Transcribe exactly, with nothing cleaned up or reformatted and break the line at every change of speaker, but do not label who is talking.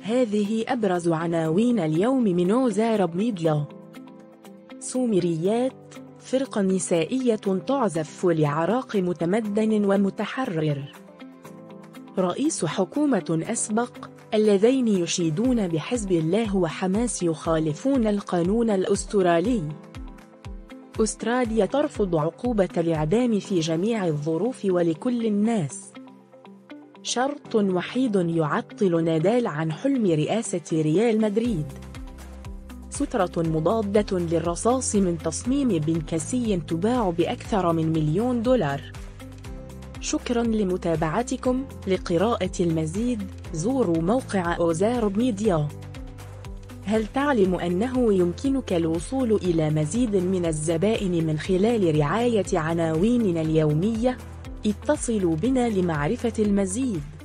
هذه أبرز عناوين اليوم من وزارب ميديا. سومريات، فرقة نسائية تعزف لعراق متمدن ومتحرر. رئيس حكومة أسبق، اللذين يشيدون بحزب الله وحماس يخالفون القانون الأسترالي. أستراليا ترفض عقوبة الإعدام في جميع الظروف ولكل الناس. شرط وحيد يعطل نادال عن حلم رئاسة ريال مدريد. سترة مضادة للرصاص من تصميم بنكسي تباع بأكثر من مليون دولار. شكرا لمتابعتكم. لقراءة المزيد زوروا موقع وزارب ميديا. هل تعلم أنه يمكنك الوصول إلى مزيد من الزبائن من خلال رعاية عناويننا اليومية؟ اتصلوا بنا لمعرفة المزيد.